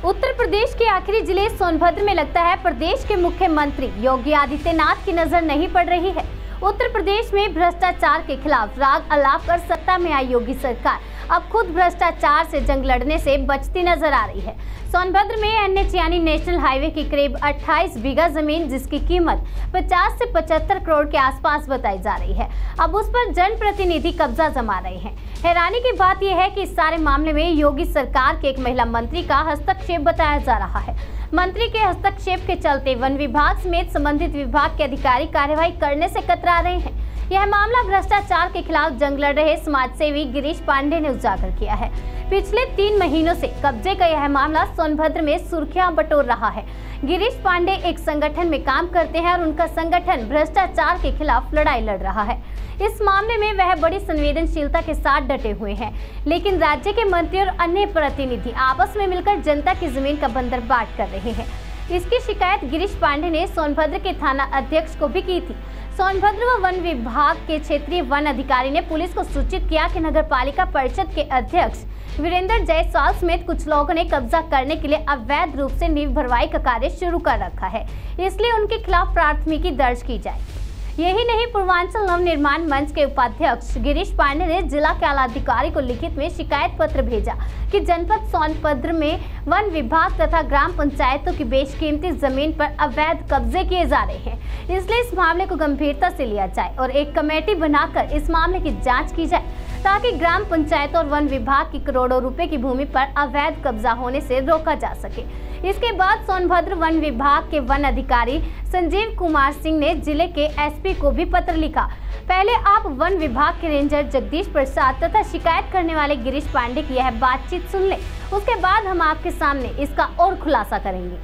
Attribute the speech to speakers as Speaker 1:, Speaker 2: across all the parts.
Speaker 1: उत्तर प्रदेश के आखिरी जिले सोनभद्र में लगता है प्रदेश के मुख्यमंत्री योगी आदित्यनाथ की नजर नहीं पड़ रही है। उत्तर प्रदेश में भ्रष्टाचार के खिलाफ राग अलाप कर सत्ता में आई योगी सरकार अब खुद भ्रष्टाचार से जंग लड़ने से बचती नजर आ रही है। सोनभद्र में NH यानी नेशनल हाईवे की करीब 28 बीघा जमीन जिसकी कीमत 50 से 75 करोड़ के आसपास बताई जा रही है, अब उस पर जनप्रतिनिधि कब्जा जमा रहे हैं। हैरानी की बात यह है कि इस सारे मामले में योगी सरकार के एक महिला मंत्री का हस्तक्षेप बताया जा रहा है। मंत्री के हस्तक्षेप के चलते वन विभाग समेत संबंधित विभाग के अधिकारी कार्यवाही करने से कतरा रहे हैं। यह मामला भ्रष्टाचार के खिलाफ जंग लड़ रहे समाजसेवी गिरीश पांडे ने उजागर किया है। पिछले 3 महीनों से कब्जे का यह मामला सोनभद्र में सुर्खियां बटोर रहा है। गिरीश पांडे एक संगठन में काम करते हैं और उनका संगठन भ्रष्टाचार के खिलाफ लड़ाई लड़ रहा है। इस मामले में वह बड़ी संवेदनशीलता के साथ डटे हुए हैं, लेकिन राज्य के मंत्री और अन्य प्रतिनिधि आपस में मिलकर जनता की जमीन का बंदरबाट कर रहे हैं। इसकी शिकायत गिरीश पांडे ने सोनभद्र के थाना अध्यक्ष को भी की थी। सोनभद्र व वन विभाग के क्षेत्रीय वन अधिकारी ने पुलिस को सूचित किया कि नगर पालिका परिषद के अध्यक्ष वीरेंद्र जायसवाल समेत कुछ लोगों ने कब्जा करने के लिए अवैध रूप से नींव भरवाई का कार्य शुरू कर रखा है, इसलिए उनके खिलाफ प्राथमिकी दर्ज की जाए। यही नहीं, पूर्वांचल नव निर्माण मंच के उपाध्यक्ष गिरीश पांडे ने जिला कैलाधिकारी को लिखित में शिकायत पत्र भेजा कि जनपद सोनभद्र में वन विभाग तथा ग्राम पंचायतों की बेशकीमती जमीन पर अवैध कब्जे किए जा रहे हैं, इसलिए इस मामले को गंभीरता से लिया जाए और एक कमेटी बनाकर इस मामले की जांच की जाए, ताकि ग्राम पंचायतों और वन विभाग की करोड़ों रुपए की भूमि पर अवैध कब्जा होने से रोका जा सके। इसके बाद सोनभद्र वन विभाग के वन अधिकारी संजीव कुमार सिंह ने जिले के SP को भी पत्र लिखा। पहले आप वन विभाग के रेंजर जगदीश प्रसाद तथा शिकायत करने वाले गिरीश पांडे की यह बातचीत सुन लें, उसके बाद हम आपके सामने इसका और खुलासा करेंगे।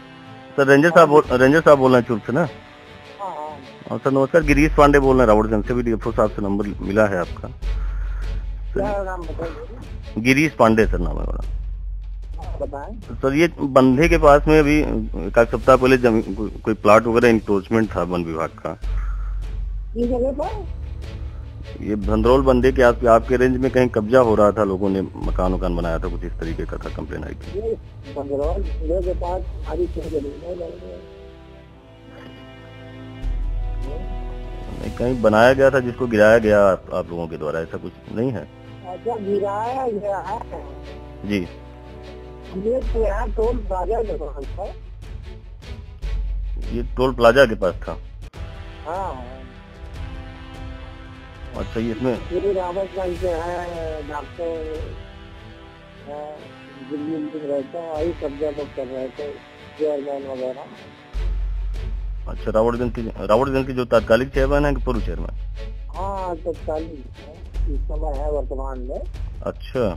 Speaker 2: सर रेंजर साहब बोल रहे हैं चुप से ना? हाँ सर नमस्कार, गिरीश पांडे बोल रहे हैं रावटगंज से। भी DFO साहब से नंबर मिला है आपका? गिरीश पांडे सर नाम है मेरा। सर ये बंधे के पास में अभी एक सप्ताह पहले कोई प्लाट वगैरह इंक्रोचमेंट था वन विभाग का। ये भंदरौल बंधे के आपके रेंज में कहीं कब्जा हो रहा था, लोगों ने मकान बनाया था, कुछ इस तरीके का था, कंप्लेन आई थी। कहीं बनाया गया था जिसको गिराया गया आप लोगों के द्वारा, ऐसा कुछ नहीं है?
Speaker 3: अच्छा, गिराया गया है
Speaker 2: जी।
Speaker 3: ये टोल प्लाजा के पास था।
Speaker 2: ये टोल प्लाजा के पास था?
Speaker 3: हाँ।
Speaker 2: अच्छा, ये इसमें
Speaker 3: रावतगंज से है डॉक्टर दिल्ली रहता है, वही कब्जा कर रहे थे चेयरमैन वगैरह।
Speaker 2: अच्छा, रावटगंज की जो तात्कालिक चेयरमैन है कि पूर्व चेयरमैन?
Speaker 3: हाँ तात्कालिक इस समय है वर्तमान में।
Speaker 2: अच्छा,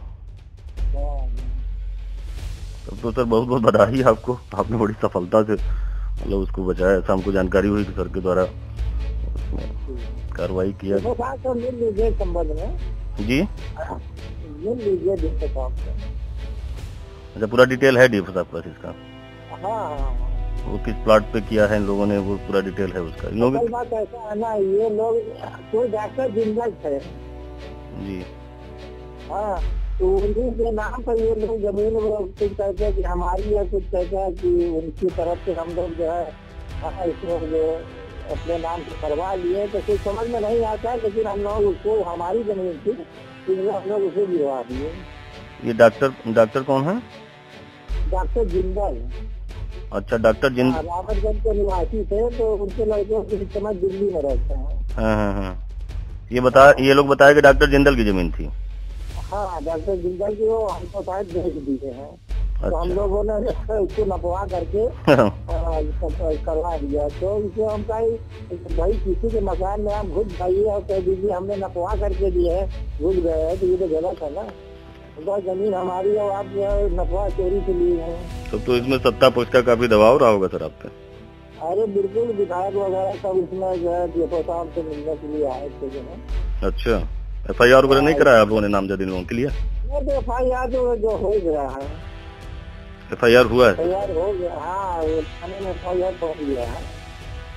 Speaker 2: तब तो सर बहुत बहुत बधाई आपको, आपने बड़ी सफलता से मतलब उसको बचाया। ऐसा हमको जानकारी हुई कि सर के द्वारा कार्रवाई किया।
Speaker 3: तो मिल लीजिए संबंध में
Speaker 2: जी,
Speaker 3: मिल लीजिए DFO साहब से।
Speaker 2: अच्छा, पूरा डिटेल है DFO साहब पास इसका?
Speaker 3: हाँ,
Speaker 2: वो किस प्लाट पे किया है इन लोगों ने, वो पूरा डिटेल है उसका। इन लोगों
Speaker 3: बात ऐसा है ना, ये लोग कोई डॉक्टर जिंदल है
Speaker 2: जी।
Speaker 3: हाँ, तो उन्हीं के नाम पर ये लोग जमीन कुछ कहते हैं कि हमारी है, कुछ कहते हैं कि उनकी तरफ से हम लोग जो है इसमें जो अपने नाम से करवा लिए, तो कुछ समझ में नहीं आता है, लेकिन हम लोग उसको हमारी जमीन थी इसलिए हम लोग उसे गिरवा दिए।
Speaker 2: ये डॉक्टर कौन है?
Speaker 3: डॉक्टर जिंदल।
Speaker 2: अच्छा, डॉक्टर जिंदल
Speaker 3: रावतगंज के निवासी थे, तो उनके लड़के इस समय दिल्ली में रहते हैं।
Speaker 2: हाँ। ये लोग बताया कि डॉक्टर जिंदल की जमीन थी।
Speaker 3: हाँ, डॉक्टर जिंदल की वो हमको शायद भेज दिए हैं।
Speaker 2: अच्छा।
Speaker 3: तो हम लोगों ने उसको नपवा करके करवा दिया। तो इसे हम भाई किसी के मकान में आप घुस जाइए और कह दीजिए हमने नपवा करके दिए है, घुस गए हैं, तो ये तो गलत है ना। तो जमीन हमारी है, आप नपवा चोरी के लिए है। तो
Speaker 2: इसमें सत्ता पक्ष का काफी दबाव रहा होगा सर आप पे?
Speaker 3: अरे बिल्कुल, विधायक वगैरह सब इसमें जो है DFO साहब से मिलने के लिए आए थे जो है।
Speaker 2: अच्छा, FIR वगैरह नहीं कराया आप लोगों ने नामजद इन लोगों के लिए?
Speaker 3: FIR जो हो गया है।
Speaker 2: FIR हुआ है?
Speaker 3: FIR हो गया, हाँ, थाने में FIR हो गया है।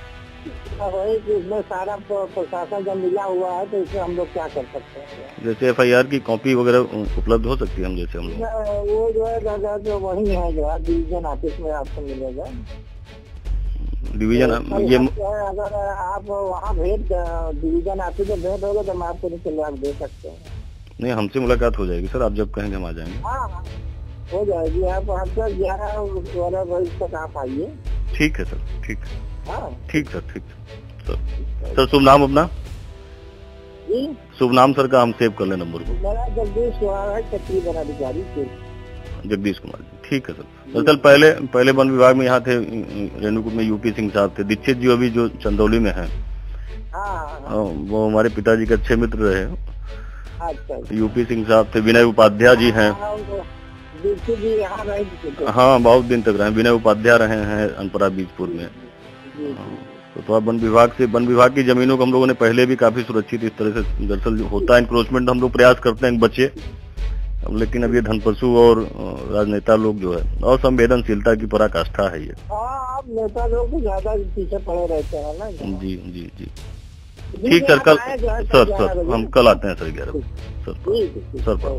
Speaker 3: वही कि इसमें सारा प्रशासन जब मिला हुआ है तो इसमें हम लोग क्या कर सकते हैं।
Speaker 2: जैसे FIR की कॉपी वगैरह उपलब्ध हो सकती है हम जैसे हम लोग?
Speaker 3: वो जो है दादा जो वही है जो है डिवीजन ऑफिस में आपको मिलेगा।
Speaker 2: डिवीजन ये
Speaker 3: अगर आप वहाँ डिवीजन ऑफिस में भेंट होगा तो हम आपको निकल आप दे सकते हैं।
Speaker 2: नहीं, हमसे मुलाकात हो जाएगी सर, आप जब कहेंगे हम आ जाएंगे।
Speaker 3: हाँ हो जाएगी, आप 11-12 बजे तक आप आइए।
Speaker 2: ठीक है सर, ठीक है।
Speaker 3: हाँ
Speaker 2: ठीक सर, ठीक सर। शुभ नाम अपना?
Speaker 3: जी
Speaker 2: शुभ नाम सर का हम सेव कर ले नंबर को।
Speaker 3: मेरा जगदीश कुमार है, क्षेत्रीय वनाधिकारी।
Speaker 2: जगदीश कुमार जी, ठीक है सर। दरअसल पहले वन विभाग में यहाँ थे रेणुकूट में यूपी सिंह साहब थे। दीक्षित जी अभी जो चंदौली में है, वो हमारे पिताजी के अच्छे मित्र रहे।
Speaker 3: अच्छा,
Speaker 2: यूपी सिंह साहब थे। विनय उपाध्याय जी हैं। हाँ, बहुत दिन तक रहे। विनय उपाध्याय रहे हैं अनपरा बीजपुर में। तो वन विभाग की जमीनों को हम लोगों ने पहले भी काफी सुरक्षित इस तरह से, दरअसल होता है इंक्रोचमेंट, हम लोग प्रयास करते हैं बचे, लेकिन अब ये धनपशु और राजनेता लोग जो है असंवेदनशीलता की पराकाष्ठा है ये।
Speaker 3: आप नेता लोग तो ज्यादा पीछे पड़े रहते हैं ना। जी
Speaker 2: जी जी। ठीक सर, कल सर हम कल आते हैं सर 11 बजे सर।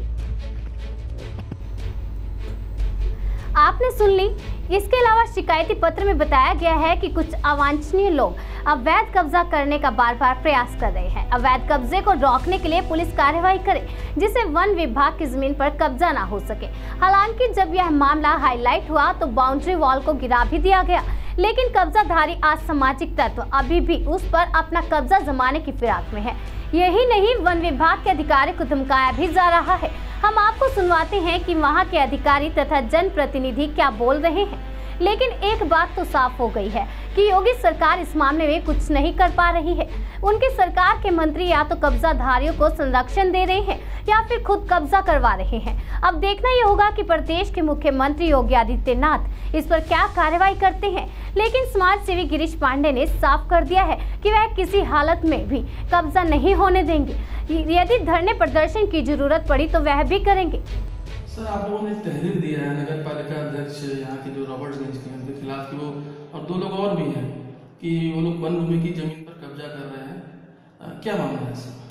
Speaker 1: आपने सुन ली। इसके अलावा शिकायती पत्र में बताया गया है कि कुछ अवांछनीय लोग अवैध कब्जा करने का बार बार प्रयास कर रहे हैं। अवैध कब्जे को रोकने के लिए पुलिस कार्रवाई करे जिससे वन विभाग की जमीन पर कब्जा ना हो सके। हालांकि जब यह मामला हाईलाइट हुआ तो बाउंड्री वॉल को गिरा भी दिया गया, लेकिन कब्जाधारी असामाजिक तत्व अभी भी उस पर अपना कब्जा जमाने की फिराक में है। यही नहीं, वन विभाग के अधिकारी को धमकाया भी जा रहा है। हम आपको सुनवाते हैं कि वहां के अधिकारी तथा जनप्रतिनिधि क्या बोल रहे हैं। लेकिन एक बात तो साफ हो गई है कि योगी सरकार इस मामले में कुछ नहीं कर पा रही है। उनकी सरकार के मंत्री या तो कब्जाधारियों को संरक्षण दे रहे हैं या फिर खुद कब्जा करवा रहे हैं। अब देखना ये होगा कि प्रदेश के मुख्यमंत्री योगी आदित्यनाथ इस पर क्या कार्रवाई करते हैं। लेकिन समाज सेवी गिरीश पांडे ने साफ कर दिया है कि वह किसी हालत में भी कब्जा नहीं होने देंगे। यदि धरने प्रदर्शन की जरूरत पड़ी तो वह भी करेंगे।
Speaker 4: सर, आप लोगों ने तहरीर दिया है नगर पालिका अध्यक्ष यहाँ के जो रॉबर्ट्सगंज के उनके खिलाफ की, वो और 2 लोग और भी हैं कि वो लोग वन भूमि की जमीन पर कब्जा कर रहे हैं। क्या मामला है सर?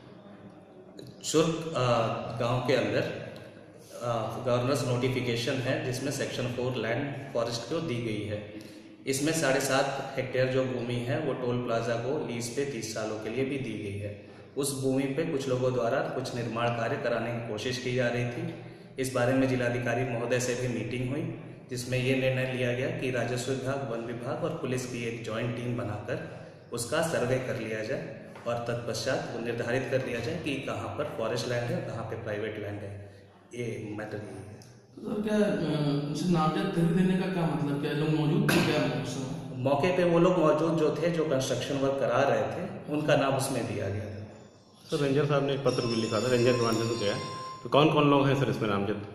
Speaker 5: चुर्क गांव के अंदर गवर्नर्स नोटिफिकेशन है जिसमें सेक्शन 4 लैंड फॉरेस्ट को दी गई है। इसमें 7.5 हेक्टेयर जो भूमि है वो टोल प्लाजा को लीज पे 30 सालों के लिए भी दी गई है। उस भूमि पे कुछ लोगों द्वारा कुछ निर्माण कार्य कराने की कोशिश की जा रही थी। इस बारे में जिलाधिकारी महोदय से भी मीटिंग हुई जिसमें ये निर्णय लिया गया कि राजस्व विभाग, वन विभाग और पुलिस की एक जॉइंट टीम बनाकर उसका सर्वे कर लिया जाए और तत्पश्चात वो निर्धारित कर लिया जाए कि कहाँ पर फॉरेस्ट लैंड है, कहाँ पे प्राइवेट लैंड है। ये मैटर ये है।
Speaker 4: तो क्या नामजद तहरीर देने का क्या मतलब, क्या लोग मौजूद थे? क्या
Speaker 5: मौके पे वो लोग मौजूद जो थे, जो कंस्ट्रक्शन वर्क करा रहे थे, उनका नाम उसमें दिया गया था।
Speaker 6: सर, रेंजर साहब ने एक पत्र भी लिखा था, रेंजर कमांडर को गया, तो कौन कौन लोग हैं सर इसमें नामजद?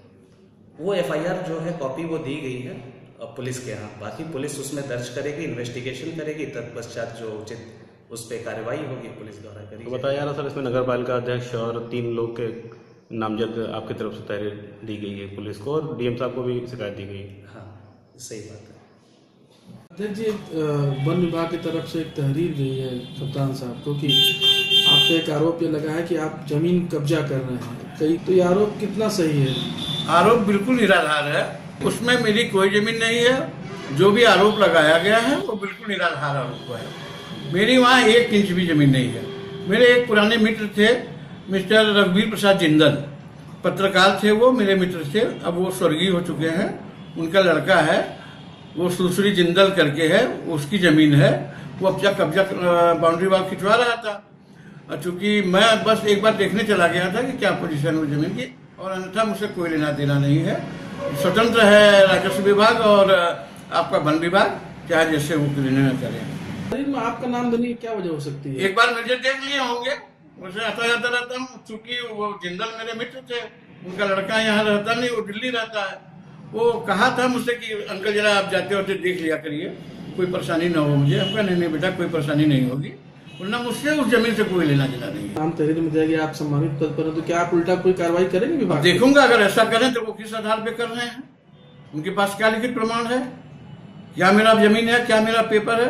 Speaker 5: वो FIR जो है कॉपी वो दी गई है पुलिस के यहाँ। बाकी पुलिस उसमें दर्ज करेगी, इन्वेस्टिगेशन करेगी, तत्पश्चात जो उचित उस पर कार्रवाई होगी पुलिस द्वारा करेगी।
Speaker 6: तो बताया जा रहा सर इसमें नगर पालिका अध्यक्ष और 3 लोग के नामजद आपकी तरफ से तहरीर दी गई है पुलिस को, और DM साहब को भी शिकायत दी गई।
Speaker 5: हाँ, सही बात है।
Speaker 4: अध्यक्ष जी, वन विभाग की तरफ से एक तहरीर गई है कप्तान साहब को कि आप पे एक आरोप ये लगा है कि आप जमीन कब्जा कर रहे हैं। कई तो ये आरोप कितना सही है?
Speaker 7: आरोप बिल्कुल निराधार है, उसमें मेरी कोई जमीन नहीं है। जो भी आरोप लगाया गया है वो बिल्कुल निराधार आरोप है। मेरी वहाँ 1 इंच भी जमीन नहीं है। मेरे एक पुराने मित्र थे, मिस्टर रघुवीर प्रसाद जिंदल, पत्रकार थे, वो मेरे मित्र थे। अब वो स्वर्गीय हो चुके हैं। उनका लड़का है, वो सुश्री जिंदल करके है, उसकी जमीन है। वो अब कब्जा बाउंड्री वॉल खिंचवा रहा था। चूंकि मैं बस एक बार देखने चला गया था कि क्या पोजीशन है जमीन की, और अन्यथा मुझसे कोई लेना देना नहीं है। स्वतंत्र है राजस्व विभाग और आपका वन विभाग, चाहे जैसे वो निर्णय करें।
Speaker 4: में आपका नाम देने की क्या वजह हो सकती है?
Speaker 7: एक बार मुझे देख लिए होंगे, मुझे आता जाता रहता हूँ। चूंकि वो जिंदल मेरे मित्र थे, उनका लड़का यहाँ रहता नहीं, वो दिल्ली रहता है। वो कहा था मुझसे कि अंकल जरा आप जाते होते देख लिया करिए, कोई परेशानी ना हो मुझे। हमका नहीं बेटा, कोई परेशानी नहीं होगी, वरना मुझसे उस जमीन से कोई लेना देना नहीं है।
Speaker 4: नाम तहरीर में दिया गया, आप सम्मानित पद पर, तो क्या आप उल्टा कोई कार्रवाई करेंगे विभाग?
Speaker 7: देखूंगा, अगर ऐसा करें तो वो किस आधार पे कर रहे हैं, उनके पास क्या लिखित प्रमाण है, क्या मेरा जमीन है, क्या मेरा पेपर है,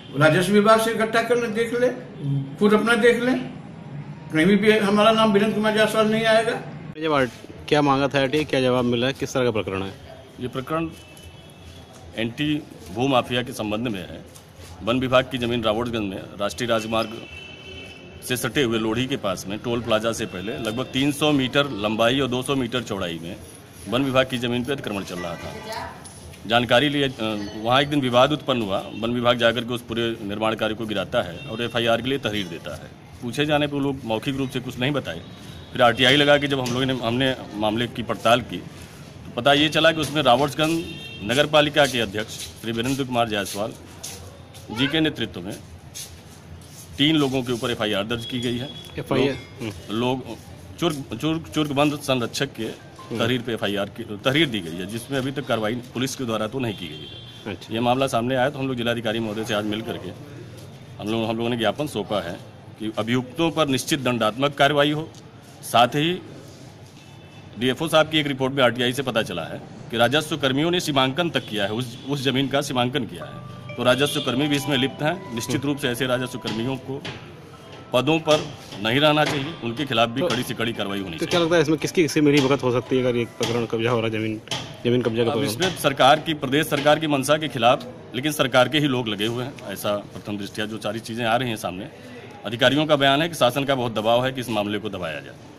Speaker 7: राजस्व विभाग से इकट्ठा कर ले, देख ले, खुद अपना देख ले, कहीं भी हमारा नाम वीरेंद्र कुमार जायसवाल नहीं आएगा।
Speaker 6: जब क्या मांगा था आरटीआई, क्या जवाब मिला है, किस तरह का प्रकरण है?
Speaker 8: ये प्रकरण एंटी भू माफिया के संबंध में है। वन विभाग की जमीन रावटगंज में राष्ट्रीय राजमार्ग से सटे हुए लोढ़ी के पास में टोल प्लाजा से पहले लगभग 300 मीटर लंबाई और 200 मीटर चौड़ाई में वन विभाग की जमीन पर अतिक्रमण चल रहा था। जानकारी लिए वहाँ एक दिन विवाद उत्पन्न हुआ। वन विभाग जाकर के उस पूरे निर्माण कार्य को गिराता है और एफआईआर के लिए तहरीर देता है। पूछे जाने पर लोग मौखिक रूप से कुछ नहीं बताए। फिर आरटीआई लगा के जब हमने मामले की पड़ताल की तो पता ये चला कि उसमें रावटगंज नगर पालिका के अध्यक्ष श्री वीरेंद्र कुमार जायसवाल जी के नेतृत्व में 3 लोगों के ऊपर एफआईआर दर्ज की गई है। लोग चुर्कबंद संरक्षक के तहरीर पे एफआईआर की तहरीर दी गई है, जिसमें अभी तक कार्रवाई पुलिस के द्वारा तो नहीं की गई है। अच्छा। ये मामला सामने आया तो हम लोग जिलाधिकारी महोदय से आज मिल करके हम लोगों ने ज्ञापन सौंपा है कि अभियुक्तों पर निश्चित दंडात्मक कार्रवाई हो। साथ ही डीएफओ साहब की एक रिपोर्ट में आरटीआई से पता चला है कि राजस्व कर्मियों ने सीमांकन तक किया है, उस जमीन का सीमांकन किया है, तो राजस्व कर्मी भी इसमें लिप्त हैं। निश्चित रूप से ऐसे राजस्व कर्मियों को पदों पर नहीं रहना चाहिए, उनके खिलाफ भी कड़ी से कड़ी कार्रवाई होनी चाहिए।
Speaker 6: तो क्या लगता है इसमें किसकी मिली भगत हो सकती है अगर एक प्रकरण कब्जा हो रहा है, जमीन कब्जा का?
Speaker 8: इसमें प्रदेश सरकार की मंशा के खिलाफ लेकिन सरकार के ही लोग लगे हुए हैं, ऐसा प्रथम दृष्टया जो सारी चीजें आ रही हैं सामने। अधिकारियों का बयान है कि शासन का बहुत दबाव है कि इस मामले को दबाया जाए।